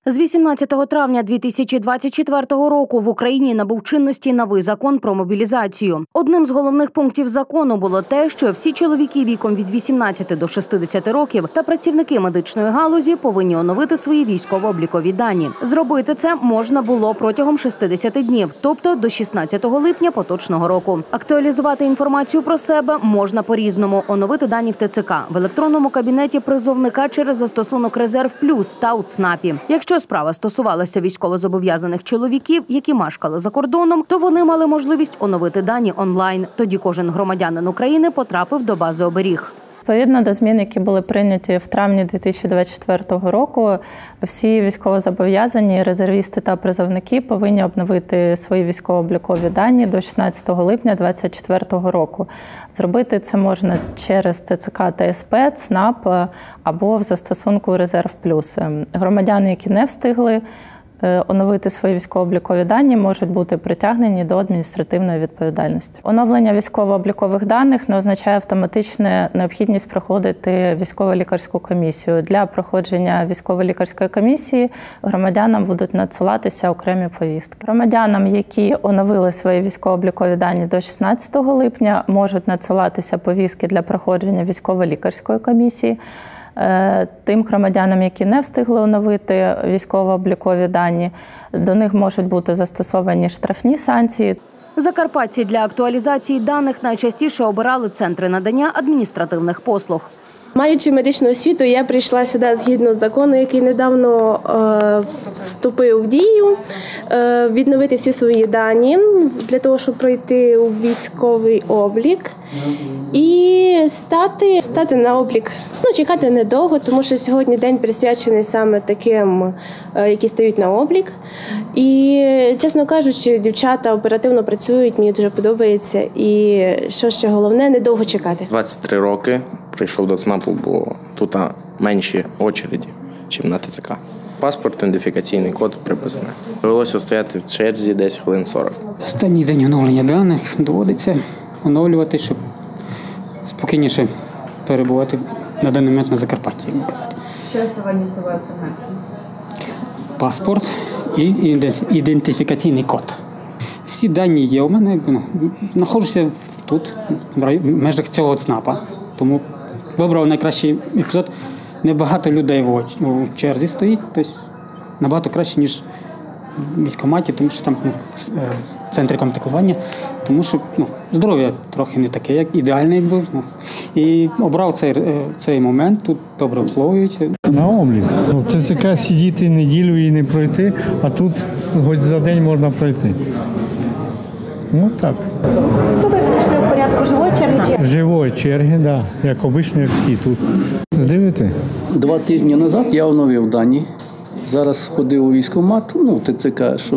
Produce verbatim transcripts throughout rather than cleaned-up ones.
З вісімнадцятого травня дві тисячі двадцять четвертого року в Україні набув чинності новий закон про мобілізацію. Одним з головних пунктів закону було те, що всі чоловіки віком від вісімнадцяти до шістдесяти років та працівники медичної галузі повинні оновити свої військово-облікові дані. Зробити це можна було протягом шістдесяти днів, тобто до шістнадцятого липня поточного року. Актуалізувати інформацію про себе можна по-різному. Оновити дані в ТЦК, в електронному кабінеті призовника через застосунок «Резерв плюс» та у ЦНАПі. Якщо справа стосувалася військовозобов'язаних чоловіків, які мешкали за кордоном, то вони мали можливість оновити дані онлайн. Тоді кожен громадянин України потрапив до бази оберіг. Відповідно до змін, які були прийняті в травні дві тисячі двадцять четвертого року, всі військовозобов'язані, резервісти та призовники повинні обновити свої військово-облікові дані до шістнадцятого липня дві тисячі двадцять четвертого року. Зробити це можна через ТЦК та СП, ЦНАП або в застосунку «Резерв плюс». Громадяни, які не встигли оновити свої військово-облікові дані, можуть бути притягнені до адміністративної відповідальності. Оновлення військово-облікових даних не означає автоматичну необхідність проходити військово-лікарську комісію. Для проходження військово-лікарської комісії громадянам будуть надсилатися окремі повістки. Громадянам, які оновили свої військово-облікові дані до шістнадцятого липня, можуть надсилатися повістки для проходження військово-лікарської комісії. Тим громадянам, які не встигли оновити військово-облікові дані, до них можуть бути застосовані штрафні санкції. Закарпатці для актуалізації даних найчастіше обирали центри надання адміністративних послуг. Маючи медичну освіту, я прийшла сюди згідно з закону, який недавно е, вступив в дію, е, відновити всі свої дані для того, щоб пройти у військовий облік і стати, стати на облік. Ну, чекати недовго, тому що сьогодні день присвячений саме таким, е, які стають на облік. І, чесно кажучи, дівчата оперативно працюють, мені дуже подобається. І, що ще головне, недовго чекати. двадцять три роки прийшов до ЦНАПу, бо тут менші очереді, ніж на ТЦК. Паспорт, ідентифікаційний код приписаний. Довелося стояти в черзі десь хвилин сорок. Останній день оновлення даних доводиться оновлювати, щоб спокійніше перебувати на даний момент на Закарпатті, як казати. Що сьогодні з собою принесли? Паспорт і ідентифікаційний код. Всі дані є у мене, ну, знаходжуся тут, в межах цього ЦНАПа, тому вибрав найкращий епізод. Небагато людей в черзі стоїть, тобто набагато краще, ніж в військкоматі, тому що там ну, центри комплектування, тому що ну, здоров'я трохи не таке, як ідеальне, якби. Ну. І обрав цей, цей момент, тут добре обслуговують. На облік. В ТЦК сидіти неділю і не пройти, а тут хоч за день можна пройти. Ну так. То ви прийшли в порядку живої черги? Живої черги, так. Да. Як обично, як всі тут. Здивите? Два тижні назад я оновив дані. Зараз ходив у військкомат, ну, ТЦК, щоб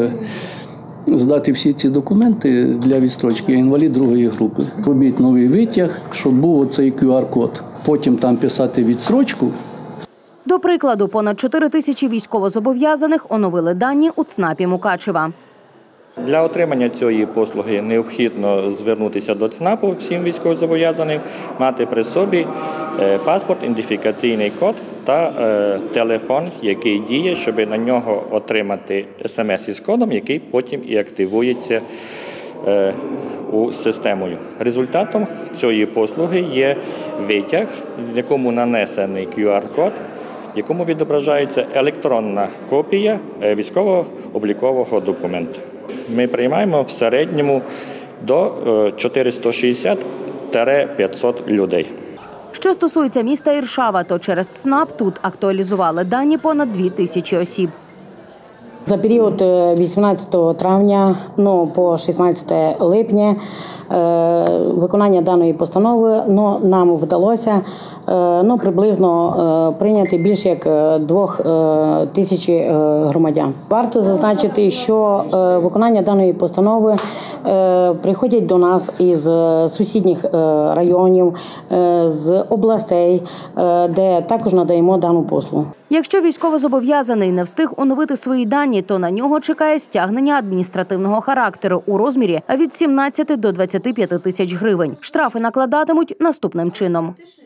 здати всі ці документи для відстрочки. Я інвалід другої групи. Робіть новий витяг, щоб був оцей ку ар код. Потім там писати відстрочку. До прикладу, понад чотири тисячі військовозобов'язаних оновили дані у ЦНАПі Мукачева. Для отримання цієї послуги необхідно звернутися до ЦНАПу всім військовозобов'язаним, мати при собі паспорт, ідентифікаційний код та е, телефон, який діє, щоб на нього отримати смс із кодом, який потім і активується е, у системою. Результатом цієї послуги є витяг, в якому нанесений ку ар код, в якому відображається електронна копія військово-облікового документу. Ми приймаємо в середньому до чотириста шістдесят - п'ятсот людей. Що стосується міста Іршава, то через ЦНАП тут актуалізували дані понад дві тисячі осіб. За період вісімнадцятого травня ну, по шістнадцяте липня виконання даної постанови ну, нам вдалося ну, приблизно прийняти більше як двох тисяч громадян. Варто зазначити, що виконання даної постанови приходять до нас із сусідніх районів, з областей, де також надаємо дану послугу. Якщо військовозобов'язаний не встиг оновити свої дані, то на нього чекає стягнення адміністративного характеру у розмірі від сімнадцяти до двадцяти п'яти тисяч гривень. Штрафи накладатимуть наступним чином.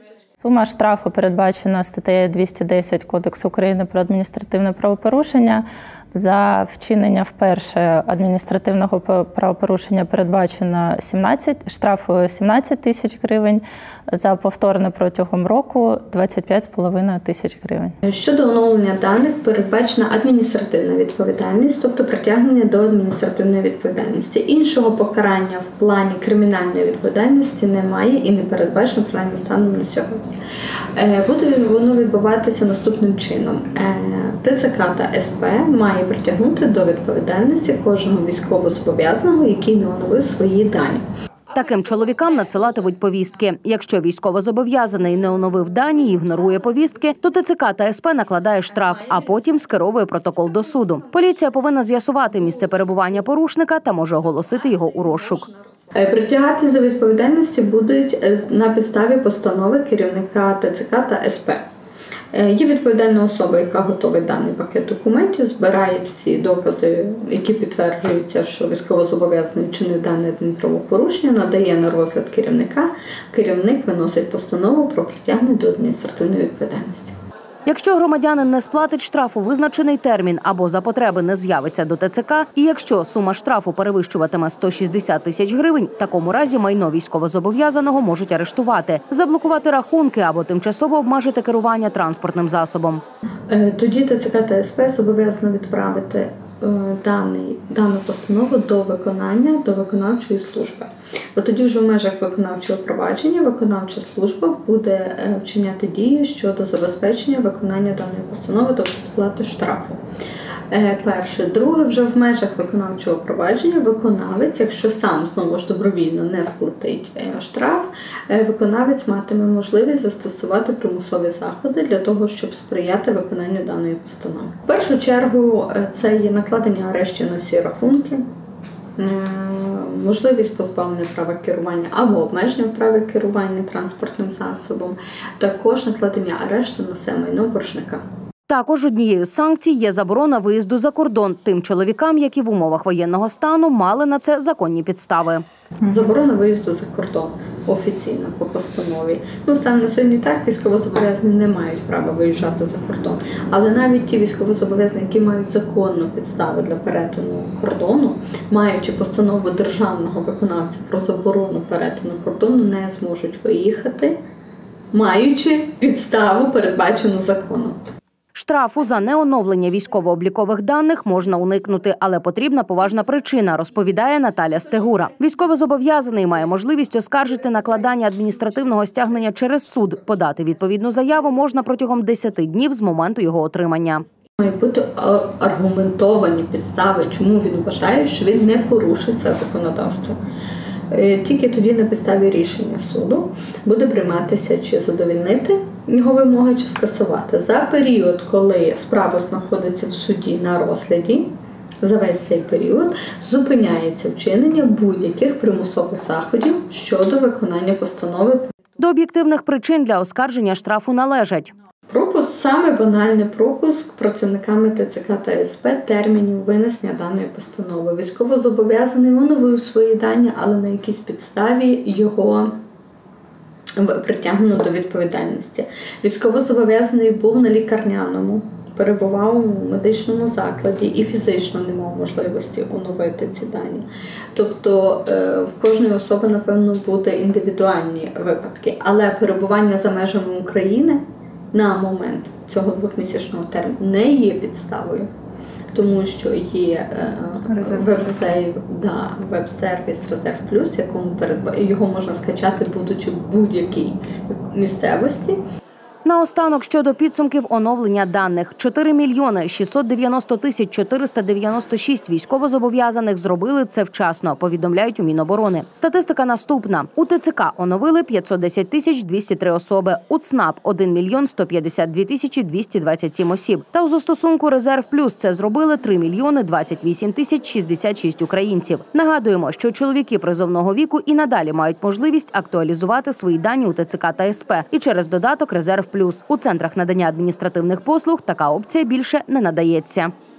Сума штрафу передбачена статтею двісті десять Кодексу України про адміністративне правопорушення. За вчинення вперше адміністративного правопорушення передбачено сімнадцять, штраф сімнадцять тисяч гривень, за повторне протягом року двадцять п'ять з половиною тисяч гривень. Щодо оновлення даних передбачена адміністративна відповідальність, тобто притягнення до адміністративної відповідальності. Іншого покарання в плані кримінальної відповідальності немає і не передбачено принаймні станом на сьогодні. Буде воно відбуватися наступним чином. ТЦК та ес пе має притягнути до відповідальності кожного військовозобов'язаного, який не оновив свої дані. Таким чоловікам надсилатимуть повістки. Якщо військовозобов'язаний не оновив дані і ігнорує повістки, то ТЦК та ес пе накладає штраф, а потім скеровує протокол до суду. Поліція повинна з'ясувати місце перебування порушника та може оголосити його у розшук. Притягати до відповідальності будуть на підставі постанови керівника ТЦК та ес пе. Є відповідальна особа, яка готовить даний пакет документів, збирає всі докази, які підтверджуються, що військовозобов'язаний вчинив дане адмінправопорушення, надає на розгляд керівника. Керівник виносить постанову про притягнення до адміністративної відповідальності. Якщо громадянин не сплатить штраф у визначений термін або за потреби не з'явиться до ТЦК, і якщо сума штрафу перевищуватиме сто шістдесят тисяч гривень, в такому разі майно військовозобов'язаного можуть арештувати, заблокувати рахунки або тимчасово обмежити керування транспортним засобом. Тоді ТЦК та ес пе зобов'язано відправити даний, дану постанову до виконання, до виконавчої служби. Бо тоді вже в межах виконавчого провадження виконавча служба буде вчиняти дії щодо забезпечення виконання даної постанови, тобто сплати штрафу. Перше. Друге, вже в межах виконавчого провадження виконавець, якщо сам, знову ж добровільно, не сплатить штраф, виконавець матиме можливість застосувати примусові заходи для того, щоб сприяти виконанню даної постанови. В першу чергу це є накладення арештів на всі рахунки, можливість позбавлення права керування або обмеження права керування транспортним засобом, також накладення арешту на все майно боржника. Також однією з санкцій є заборона виїзду за кордон тим чоловікам, які в умовах воєнного стану мали на це законні підстави. Заборона виїзду за кордон офіційно по постанові. Ну, станом на сьогодні так, військовозобов'язані не мають права виїжджати за кордон. Але навіть ті військовозобов'язані, які мають законну підставу для перетину кордону, маючи постанову державного виконавця про заборону перетину кордону, не зможуть виїхати, маючи підставу, передбачену законом. Штрафу за неоновлення військово-облікових даних можна уникнути, але потрібна поважна причина, розповідає Наталя Стегура. Військовозобов'язаний має можливість оскаржити накладання адміністративного стягнення через суд. Подати відповідну заяву можна протягом десяти днів з моменту його отримання. Мають бути аргументовані підстави, чому він вважає, що він не порушив це законодавство. Тільки тоді на підставі рішення суду буде прийматися, чи задовольнити його вимоги, чи скасувати. За період, коли справа знаходиться в суді на розгляді, за весь цей період зупиняється вчинення будь-яких примусових заходів щодо виконання постанови. До об'єктивних причин для оскарження штрафу належать: пропуск, саме банальний пропуск працівниками ТЦК та ес пе термінів винесення даної постанови. Військовозобов'язаний оновив свої дані, але на якійсь підставі його притягнено до відповідальності. Військовозобов'язаний був на лікарняному, перебував у медичному закладі і фізично не мав можливості оновити ці дані. Тобто в кожної особи, напевно, буде індивідуальні випадки, але перебування за межами України на момент цього двохмісячного терміну не є підставою, тому що є веб-сейв, да, веб-сервіс Резерв Плюс, якому передба... його можна скачати, будучи в будь-якій місцевості. Наостанок щодо підсумків оновлення даних. чотири мільйони шістсот дев'яносто тисяч чотириста дев'яносто шість військовозобов'язаних зробили це вчасно, повідомляють у Міноборони. Статистика наступна. У ТЦК оновили п'ятсот десять тисяч двісті три особи, у ЦНАП – один мільйон сто п'ятдесят дві тисячі двісті двадцять сім осіб. Та у застосунку Резерв Плюс це зробили три мільйони двадцять вісім тисяч шістдесят шість українців. Нагадуємо, що чоловіки призовного віку і надалі мають можливість актуалізувати свої дані у ТЦК та ес пе і через додаток Резерв Плюс. У центрах надання адміністративних послуг така опція більше не надається.